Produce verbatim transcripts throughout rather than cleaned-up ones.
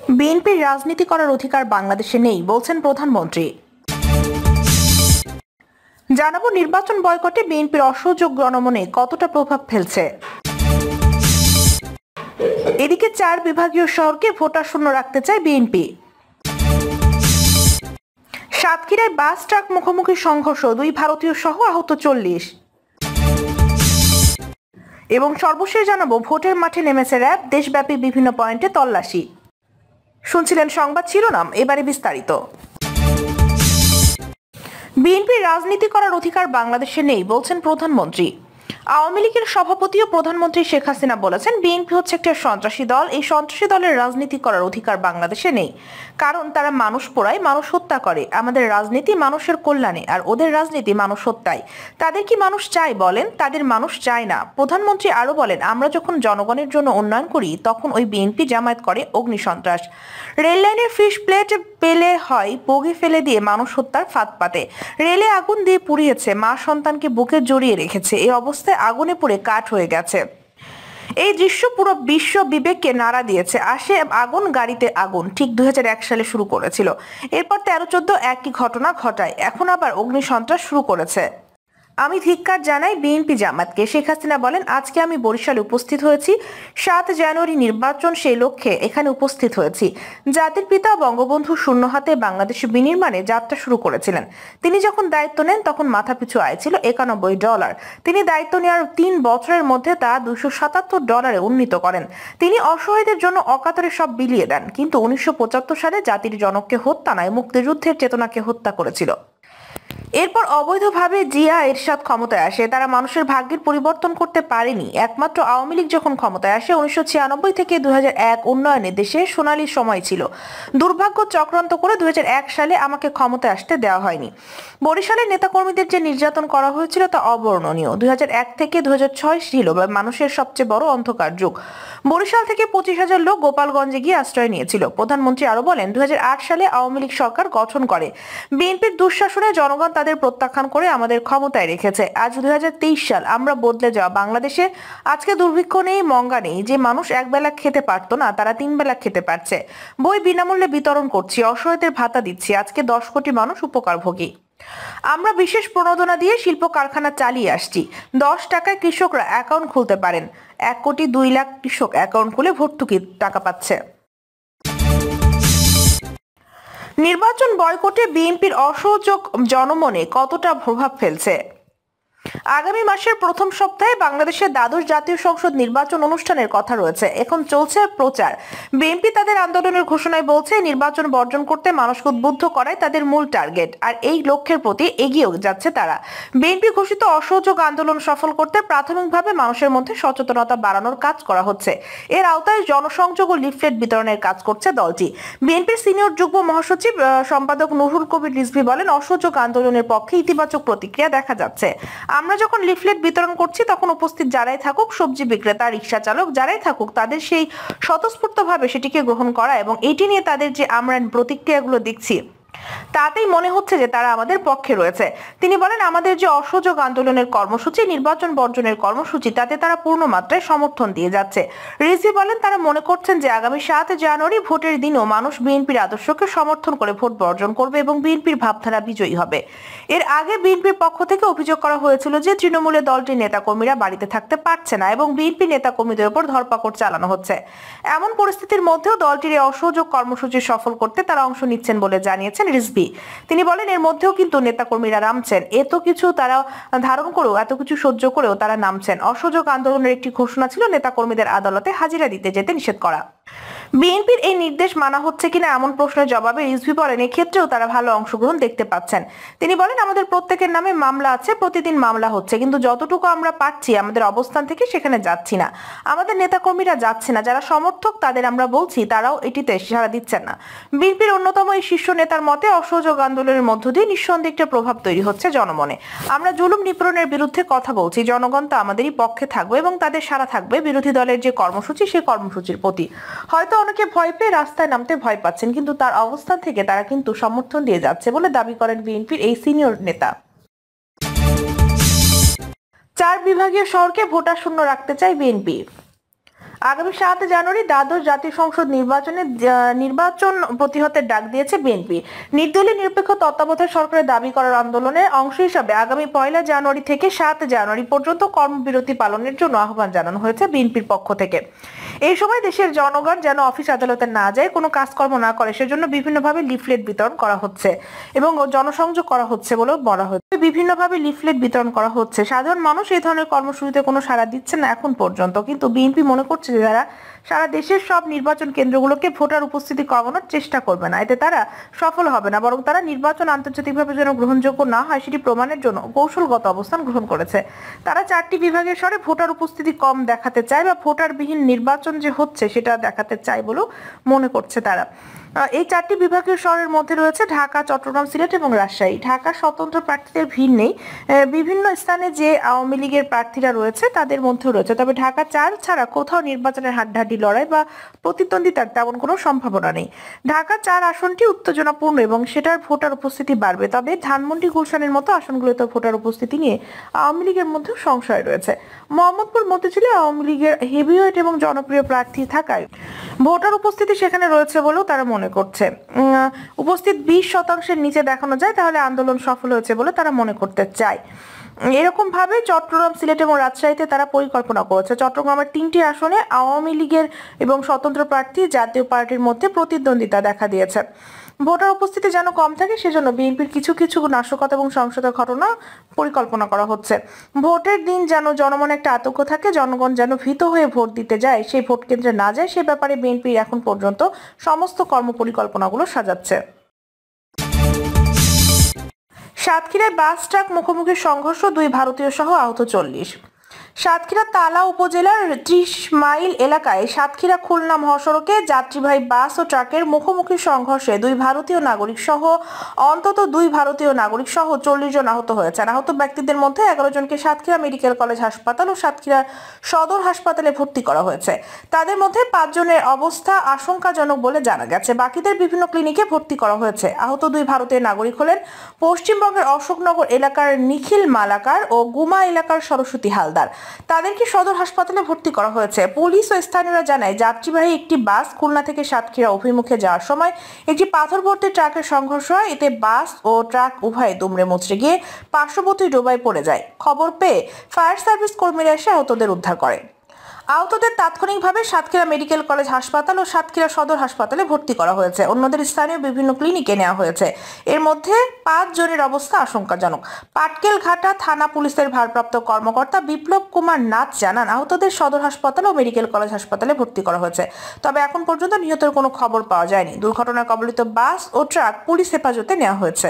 বিএনপির রাজনীতি করার অধিকার বাংলাদেশে নেই বলছেন প্রধানমন্ত্রী। জানাবো নির্বাচন বয়কটে বিএনপির অসহযোগ জনমনে কতটা প্রভাব ফেলছে। এদিকে চার বিভাগীয় শহরকে ভোটার শূন্য রাখতে চায় বিএনপি। সাতক্ষীরায় বাস ট্রাক মুখোমুখি সংঘর্ষ, দুই ভারতীয় সহ আহত চল্লিশ। এবং সর্বশেষ জানাবো ভোটের মাঠে নেমেছে র্যাব, দেশব্যাপী বিভিন্ন পয়েন্টে তল্লাশি। শুনছিলেন সংবাদ শিরোনাম, এবারে বিস্তারিত। বিএনপির রাজনীতি করার অধিকার বাংলাদেশে নেই বলছেন প্রধানমন্ত্রী। আওয়ামী লীগের সভাপতি ও প্রধানমন্ত্রী শেখ হাসিনা বলেছেন, বিএনপি হচ্ছে একটা সন্ত্রাসী দল। এই সন্ত্রাসী দলের রাজনীতি করার অধিকার বাংলাদেশে নেই, কারণ তারা মানুষ পোড়ায়, মানুষ হত্যা করে। আমাদের রাজনীতি মানুষের কল্যাণে, আর ওদের রাজনীতি মানুষ হত্যায়। তাদের কি মানুষ চায় বলেন? তাদের মানুষ চায় না। প্রধানমন্ত্রী আরো বলেন, আমরা যখন জনগণের জন্য উন্নয়ন করি তখন ওই বিএনপি জামায়াত করে অগ্নি সন্ত্রাস। রেল লাইনের ফিশ প্লেট পেলে হয় বগি ফেলে দিয়ে মানুষ হত্যার ফাঁদ পাতে। রেলে আগুন দিয়ে পুড়িয়েছে, মা সন্তানকে বুকে জড়িয়ে রেখেছে। এই অবস্থায় আগুনে পুড়ে কাঠ হয়ে গেছে। এই দৃশ্য পুরো বিশ্ব বিবেককে নাড়া দিয়েছে। আসে আগুন, গাড়িতে আগুন। ঠিক দুই হাজার এক সালে শুরু করেছিল, এরপর তেরো চোদ্দ একই ঘটনা ঘটায়, এখন আবার অগ্নি সন্ত্রাস শুরু করেছে। আমি ধিক্কার জানাই বিএনপি জামাতকে। শেখ হাসিনা বলেন, আজকে আমি বরিশালে উপস্থিত হয়েছি। সাত জানুয়ারি নির্বাচন, সেই লক্ষ্যে এখানে উপস্থিত হয়েছি। জাতির পিতা বঙ্গবন্ধু শূন্য হাতে বাংলাদেশ বিনির্মাণে যাত্রা শুরু করেছিলেন। তিনি যখন দায়িত্ব নেন তখন মাথাপিছু আয় ছিল একানব্বই ডলার। তিনি দায়িত্ব নেওয়ার তিন বছরের মধ্যে তা দুইশো সাতাত্তর ডলারে উন্নীত করেন। তিনি অসহায়দের জন্য অকাতরে সব বিলিয়ে দেন, কিন্তু উনিশশো পঁচাত্তর সালে জাতির জনককে হত্যা নয়, মুক্তিযুদ্ধের চেতনাকে হত্যা করেছিল। এরপর অবৈধভাবে জিয়া এরশাদ ক্ষমতায় আসে। তারা মানুষের ভাগ্যের পরিবর্তন করতে পারেনি। একমাত্র আওয়ামী লীগ যখন ক্ষমতায় আসে উনিশশো ছিয়ানব্বই থেকে দুই হাজার এক উন্নয়নে দেশে সোনালী সময় ছিল। দুর্ভাগ্য চক্রান্ত করে দুই হাজার এক সালে আমাকে ক্ষমতায় আসতে দেওয়া হয়নি। বরিশালের নেতাকর্মীদের যে নির্যাতন করা হয়েছিল তা অবর্ণনীয়। দুই হাজার এক থেকে দুই হাজার ছয় ছিল মানুষের সবচেয়ে বড় অন্ধকার যুগ। বরিশাল থেকে পঁচিশ হাজার লোক গোপালগঞ্জে গিয়ে আশ্রয় নিয়েছিল। প্রধানমন্ত্রী আরো বলেন, দুই হাজার আট সালে আওয়ামী লীগ সরকার গঠন করে। বিএনপির দুঃশাসনে জনগণ তাদের প্রত্যাখ্যান করে আমাদের ক্ষমতায় রেখেছে। আজ দুই হাজার তেইশ সাল, আমরা বদলে যাওয়া বাংলাদেশে আজকে দুর্ভিক্ষ নেই, মঙ্গা নেই। যে মানুষ এক বেলা খেতে পারতো না, তারা তিন বেলা খেতে পারছে। বই বিনামূল্যে বিতরণ করছি, অসহায়দের ভাতা দিচ্ছি। আজকে দশ কোটি মানুষ উপকারভোগী। আমরা বিশেষ প্রণোদনা দিয়ে শিল্প কারখানা চালিয়ে আসছি। দশ টাকায় কৃষকরা অ্যাকাউন্ট খুলতে পারেন। এক কোটি দুই লাখ কৃষক অ্যাকাউন্ট খুলে ভর্তুকি টাকা পাচ্ছে। নির্বাচন বয়কটে বিএনপির অসহযোগ জনমনে কতটা প্রভাব ফেলছে। আগামী মাসের প্রথম সপ্তাহে বাংলাদেশের দ্বাদশ জাতীয় সংসদ নির্বাচন অনুষ্ঠানের কথা রয়েছে। এখন চলছে প্রচার। বিএনপি তাদের আন্দোলনের ঘোষণায় বলছে, নির্বাচন বর্জন করতে মানুষকে উদ্বুদ্ধ করাই তাদের মূল টার্গেট, আর এই লক্ষ্যের প্রতি এগিয়েও যাচ্ছে তারা। বিএনপি ঘোষিত অসহযোগ আন্দোলন সফল করতে প্রাথমিকভাবে মানুষের মধ্যে সচেতনতা বাড়ানোর কাজ করা হচ্ছে। এর আওতায় জনসংযোগ ও লিফলেট বিতরণের কাজ করছে দলটি। বিএনপির সিনিয়র যুগ্ম মহাসচিব সম্পাদক নুরুল কবির রিজভী বলেন, অসহযোগ আন্দোলনের পক্ষে ইতিবাচক প্রতিক্রিয়া দেখা যাচ্ছে। আমরা যখন লিফলেট বিতরণ করছি তখন উপস্থিত যারাই থাকুক, সবজি বিক্রেতা, রিক্সা চালক, যারাই থাকুক, তাদের সেই স্বতঃস্ফূর্তভাবে সেটিকে গ্রহণ করা এবং এটি নিয়ে তাদের যে আমরা প্রতিক্রিয়াগুলো দেখছি তাতেই মনে হচ্ছে যে তারা আমাদের পক্ষে রয়েছে। তিনি বলেন, আমাদের যে অসহযোগ আন্দোলনের কর্মসূচি, নির্বাচন বর্জনের কর্মসূচি, তাতে তারা পূর্ণ মাত্রায় সমর্থন দিয়ে যাচ্ছে। রিজভী বলেন, তারা মনে করছেন যে আগামী সাত জানুয়ারি ভোটের দিনও মানুষ বিএনপির আদর্শকে সমর্থন করে ভোট বর্জন করবে এবং বিএনপির ভাবধারা বিজয়ী হবে। এর আগে বিএনপির পক্ষ থেকে অভিযোগ করা হয়েছিল যে তৃণমূলের দলটির নেতাকর্মীরা বাড়িতে থাকতে পারছে না এবং বিএনপি নেতাকর্মীদের উপর ধরপাকড় চালানো হচ্ছে। এমন পরিস্থিতির মধ্যেও দলটির এই অসহযোগ কর্মসূচি সফল করতে তারা অংশ নিচ্ছেন বলে জানিয়েছেন রিজভী। তিনি বলেন, এর মধ্যেও কিন্তু নেতাকর্মীরা নামছেন। এত কিছু তারা ধারণ করেও, এত কিছু সহ্য করেও তারা নামছেন। অসহযোগ আন্দোলনের একটি ঘোষণা ছিল নেতাকর্মীদের আদালতে হাজিরা দিতে যেতে নিষেধ করা। বিএনপির এই নির্দেশ মানা হচ্ছে কিনা এমন প্রশ্নের জবাবে রিজভী বলেন, এক্ষেত্রেও তারা ভালো অংশগ্রহণ দেখতে পাচ্ছেন। তিনি বলেন, আমাদের প্রত্যেকের নামে মামলা আছে, প্রতিদিন মামলা হচ্ছে, কিন্তু যতটুকু আমরা পাচ্ছি আমাদের অবস্থান থেকে সেখানে যাচ্ছি না। আমাদের নেতাকর্মীরা যাচ্ছে না, যারা সমর্থক তাদের আমরা বলছি, তারাও এটিতে সাড়া দিচ্ছেন না। বিএনপির অন্যতম এই শীর্ষ নেতার মতে, অসহযোগ আন্দোলনের মধ্য দিয়ে নিঃসন্দেহে একটা প্রভাব তৈরি হচ্ছে জনমনে। আমরা জুলুম নিপীড়নের বিরুদ্ধে কথা বলছি, জনগণ তা আমাদেরই পক্ষে থাকবে এবং তাদের সাড়া থাকবে বিরোধী দলের যে কর্মসূচি সেই কর্মসূচির প্রতি। হয়তো অনেকে ভয় পেয়ে রাস্তায় নামতে ভয় পাচ্ছেন, কিন্তু তার অবস্থান থেকে তারা কিন্তু সমর্থন দিয়ে যাচ্ছে বলে দাবি করেন বিএনপির এই সিনিয়র নেতা। চার বিভাগীয় শহরকে ভোটার শূন্য রাখতে চায় বিএনপি। আগামী সাত জানুয়ারি দ্বাদশ জাতীয় সংসদ নির্বাচনে নির্বাচন প্রতিহতের ডাক দিয়েছে বিএনপি। নির্দলীয় নিরপেক্ষ তত্ত্বাবধায়ক সরকারের দাবি করার আন্দোলনের অংশ হিসাবে আগামী পয়লা জানুয়ারি থেকে সাত জানুয়ারি পর্যন্ত কর্মবিরতি পালনের জন্য আহ্বান জানানো হয়েছে বিএনপির পক্ষ থেকে। এই সময় দেশের জনগণ যেন অফিস আদালতে না যায়, কোনো কাজকর্ম না করে, সেজন্য বিভিন্নভাবে লিফলেট বিতরণ করা হচ্ছে এবং জনসংযোগ করা হচ্ছে বলেও বলা হচ্ছে। বিভিন্নভাবে লিফলেট বিতরণ করা হচ্ছে। সাধারণ মানুষ এই ধরনের কর্মসূচিতে কোনো সাড়া দিচ্ছে না এখন পর্যন্ত, কিন্তু বিএনপি মনে করছে যে তারা সারা দেশের সব নির্বাচন কেন্দ্রগুলোকে ভোটার উপস্থিতি কমানোর চেষ্টা করবে না, এতে তারা সফল হবে না, বরং তারা নির্বাচন আন্তর্জাতিকভাবে যেন গ্রহণযোগ্য না হয় সেটি প্রমাণের জন্য কৌশলগত অবস্থান গ্রহণ করেছে। তারা চারটি বিভাগের স্বরে ভোটার উপস্থিতি কম দেখাতে চায় বা ভোটারবিহীন নির্বাচন যে হচ্ছে সেটা দেখাতে চায় বলেও মনে করছে তারা। এই চারটি বিভাগীয় শহরের মধ্যে রয়েছে ঢাকা, চট্টগ্রাম, সিলেট এবং রাজশাহী। ঢাকা স্বতন্ত্র প্রার্থীদের ভিড় নেই, বিভিন্ন স্থানে যে আওয়ামী লীগের প্রার্থীরা রয়েছে তাদের মধ্যেও রয়েছে, তবে ঢাকা চার ছাড়া কোথাও নির্বাচনের হাড্ডাহাড্ডি লড়াই বা প্রতিদ্বন্দ্বিতার তেমন কোনো সম্ভাবনা নেই। ঢাকা চার আসনটি উত্তেজনাপূর্ণ এবং সেটার ভোটার উপস্থিতি বাড়বে, তবে ধানমন্ডি, গুলশানের মতো আসনগুলোতে ভোটার উপস্থিতি নিয়ে আওয়ামী লীগের মধ্যে সংশয় রয়েছে। মোহাম্মদপুর, মতিঝিলে আওয়ামী লীগের হেভিওয়েট এবং জনপ্রিয় প্রার্থী থাকায় ভোটার উপস্থিতি সেখানে রয়েছে বলেও তারা মনে করছে। উপস্থিত বিশ শতাংশের নিচে দেখানো যায় তাহলে আন্দোলন সফল হয়েছে বলে তারা মনে করতে চায়। এরকম ভাবে চট্টগ্রাম, সিলেট এবং রাজশাহীতে তারা পরিকল্পনা করেছে। চট্টগ্রামের তিনটি আসনে আওয়ামী লীগের এবং স্বতন্ত্র প্রার্থী জাতীয় পার্টির মধ্যে প্রতিদ্বন্দ্বিতা দেখা দিয়েছে। ভোটার উপস্থিতি যেন কম থাকে সেজন্য বিএনপির কিছু কিছু নাশকতা এবং সহিংসতার ঘটনা পরিকল্পনা করা হচ্ছে। ভোটের দিন যেন জনমনে একটা আতঙ্ক থাকে, জনগণ যেন ভীত হয়ে ভোট দিতে যায়, সেই ভোট কেন্দ্রে না যায়, সে ব্যাপারে বিএনপি এখন পর্যন্ত সমস্ত কর্মপরিকল্পনাগুলো সাজাচ্ছে। সাতক্ষীরায় বাস ট্রাক মুখোমুখি সংঘর্ষ, দুই ভারতীয় সহ আহত চল্লিশ। সাতক্ষীরা তালা উপজেলার ত্রিশ মাইল এলাকায় সাতক্ষীরা খুলনা মহাসড়কে যাত্রীবাহী বাস ও ট্রাকের মুখোমুখি সংঘর্ষে দুই ভারতীয় নাগরিক সহ অন্তত দুই ভারতীয় নাগরিক সহ চল্লিশ জন আহত হয়েছেন। আহত ব্যক্তিদের মধ্যে এগারো জনকে সাতক্ষীরা মেডিকেল কলেজ হাসপাতাল ও সাতক্ষীরা সদর হাসপাতালে ভর্তি করা হয়েছে। তাদের মধ্যে পাঁচ জনের অবস্থা আশঙ্কাজনক বলে জানা গেছে, বাকিদের বিভিন্ন ক্লিনিকে ভর্তি করা হয়েছে। আহত দুই ভারতীয় নাগরিক হলেন পশ্চিমবঙ্গের অশোকনগর এলাকার নিখিল মালাকার ও গুমা এলাকার সরস্বতী হালদার। তাদেরকে সদর হাসপাতালে ভর্তি করা হয়েছে। পুলিশ ও স্থানীয়রা জানায় যাত্রীবাহী একটি বাস খুলনা থেকে সাতক্ষীরা অভিমুখে যাওয়ার সময় একটি পাথর ভর্তি ট্রাকের সংঘর্ষ হয়। এতে বাস ও ট্রাক উভয় দুমড়ে মুচড়ে গিয়ে পার্শ্ববর্তী ডোবায় পড়ে যায়। খবর পেয়ে ফায়ার সার্ভিস কর্মীরা এসে আহতদের উদ্ধার করে। আহতদের তাৎক্ষণিকভাবে সাতক্ষীরা মেডিকেল কলেজ হাসপাতাল ও সাতক্ষীরা সদর হাসপাতালে ভর্তি করা হয়েছে। অন্যদের স্থানীয় বিভিন্ন ক্লিনিকে নেওয়া হয়েছে। এর মধ্যে পাঁচ জনের অবস্থা আশঙ্কাজনক। পাটকেলঘাটা থানা পুলিশের ভারপ্রাপ্ত কর্মকর্তা বিপ্লব কুমার নাথ জানান, আহতদের সদর হাসপাতাল ও মেডিকেল কলেজ হাসপাতালে ভর্তি করা হয়েছে, তবে এখন পর্যন্ত নিহতের কোনো খবর পাওয়া যায়নি। দুর্ঘটনায় কবলিত বাস ও ট্রাক পুলিশ হেফাজতে নেওয়া হয়েছে।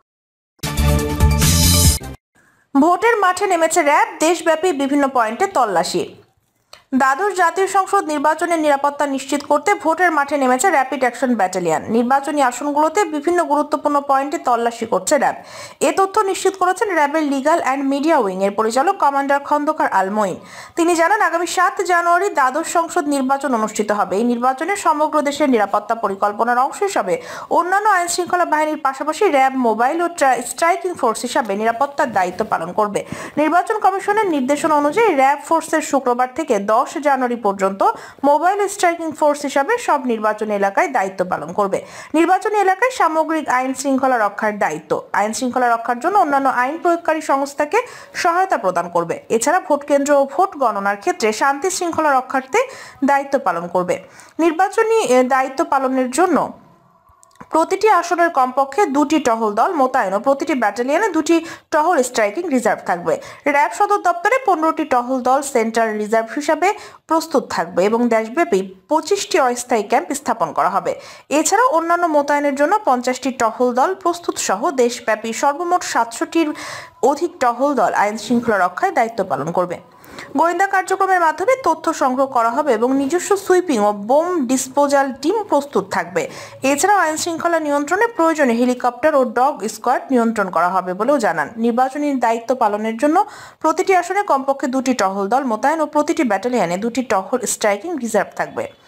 ভোটের মাঠে নেমেছে র্যাব, দেশব্যাপী বিভিন্ন পয়েন্টে তল্লাশি। দ্বাদশ জাতীয় সংসদ নির্বাচনের নিরাপত্তা নিশ্চিত করতে ভোটের মাঠে নেমেছে র্যাপিড অ্যাকশন ব্যাটালিয়ন। নির্বাচনী আসনগুলোতে বিভিন্ন গুরুত্বপূর্ণ পয়েন্টে তল্লাশি করছে র্যাব। এ তথ্য নিশ্চিত করেছেন র্যাবের লিগাল অ্যান্ড মিডিয়া উইং এর পরিচালক কমান্ডার খন্দকার আলমইন। তিনি জানান, আগামী সাত জানুয়ারি দ্বাদশ সংসদ নির্বাচন অনুষ্ঠিত হবে। এই নির্বাচনে সমগ্র দেশের নিরাপত্তা পরিকল্পনার অংশ হিসাবে অন্যান্য আইন শৃঙ্খলা বাহিনীর পাশাপাশি র্যাব মোবাইল ও স্ট্রাইকিং ফোর্স হিসাবে নিরাপত্তার দায়িত্ব পালন করবে। নির্বাচন কমিশনের নির্দেশনা অনুযায়ী র্যাব ফোর্সের শুক্রবার থেকে দশ জানুয়ারি পর্যন্ত মোবাইল স্ট্রাইকিং ফোর্স হিসাবে সব নির্বাচনী এলাকায় দায়িত্ব পালন করবে। নির্বাচনী এলাকায় সামগ্রিক আইন শৃঙ্খলা রক্ষার দায়িত্ব, আইন শৃঙ্খলা রক্ষার জন্য অন্যান্য আইন প্রয়োগকারী সংস্থাকে সহায়তা প্রদান করবে। এছাড়া ভোট কেন্দ্র ও ভোট গণনার ক্ষেত্রে শান্তি শৃঙ্খলা রক্ষার্থে দায়িত্ব পালন করবে। নির্বাচনী দায়িত্ব পালনের জন্য প্রতিটি আসনের কমপক্ষে দুটি টহল দল মোতায়েন ও প্রতিটি ব্যাটালিয়নে দুটি টহল স্ট্রাইকিং রিজার্ভ থাকবে। র্যাব সদর দপ্তরে পনেরোটি টহল দল সেন্টার রিজার্ভ হিসাবে প্রস্তুত থাকবে এবং দেশব্যাপী পঁচিশটি অস্থায়ী ক্যাম্প স্থাপন করা হবে। এছাড়াও অন্যান্য মোতায়েনের জন্য পঞ্চাশটি টহল দল প্রস্তুত সহ দেশব্যাপী সর্বমোট সাতশোটির অধিক টহল দল আইন শৃঙ্খলা রক্ষায় দায়িত্ব পালন করবে। গোয়েন্দা কার্যক্রমের মাধ্যমে তথ্য সংগ্রহ করা হবে এবং নিজস্ব সুইপিং ও বোম ডিসপোজাল টিম প্রস্তুত থাকবে। এছাড়াও আইন শৃঙ্খলা নিয়ন্ত্রণে প্রয়োজনে হেলিকপ্টার ও ডগ স্কোয়াড নিয়ন্ত্রণ করা হবে বলেও জানান। নির্বাচনী দায়িত্ব পালনের জন্য প্রতিটি আসনে কমপক্ষে দুটি টহল দল মোতায়েন ও প্রতিটি ব্যাটালিয়নে দুটি টহল স্ট্রাইকিং রিজার্ভ থাকবে।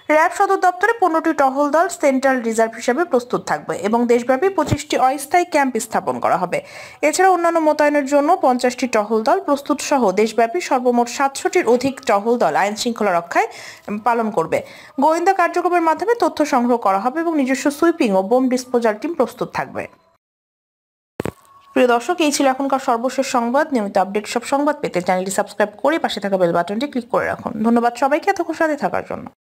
র্যাব সদর দপ্তরে পনেরোটি টহল দল সেন্ট্রাল রিজার্ভ হিসেবে প্রস্তুত থাকবে এবং দেশব্যাপী পঁচিশটি অস্থায়ী ক্যাম্প স্থাপন করা হবে। এছাড়া অন্যান্য মোতায়েনের জন্য পঞ্চাশটি টহল দল প্রস্তুত সহ দেশব্যাপী সর্বমোট সাতশোটির অধিক টহল দল আইন শৃঙ্খলা রক্ষায় পালন করবে। গোয়েন্দা কার্যক্রমের মাধ্যমে তথ্য সংগ্রহ করা হবে এবং নিজস্ব সুইপিং ও বোম ডিসপোজাল টিম প্রস্তুত থাকবে। প্রিয় দর্শক, এই ছিল এখনকার সর্বশেষ সংবাদ। নিয়মিত আপডেট সব সংবাদ পেতে চ্যানেলটি সাবস্ক্রাইব করে পাশে থাকা বেল বাটনটি ক্লিক করে রাখুন। ধন্যবাদ সবাইকে এতক্ষণ সাথে থাকার জন্য।